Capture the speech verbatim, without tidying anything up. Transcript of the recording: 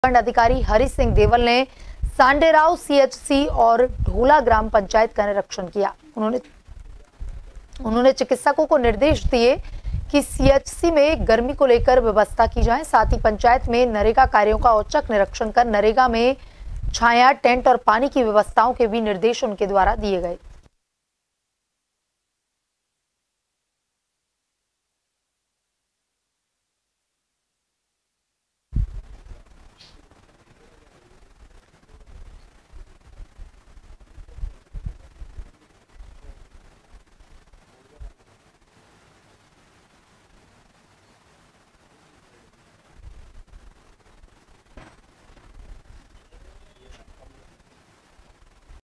खंड अधिकारी हरि सिंह देवल ने सांडेराव सीएचसी और ढोला ग्राम पंचायत का निरीक्षण किया। उन्होंने उन्होंने चिकित्सकों को निर्देश दिए कि सीएचसी में गर्मी को लेकर व्यवस्था की जाए। साथ ही पंचायत में नरेगा कार्यों का औचक निरीक्षण कर नरेगा में छाया, टेंट और पानी की व्यवस्थाओं के भी निर्देश उनके द्वारा दिए गए।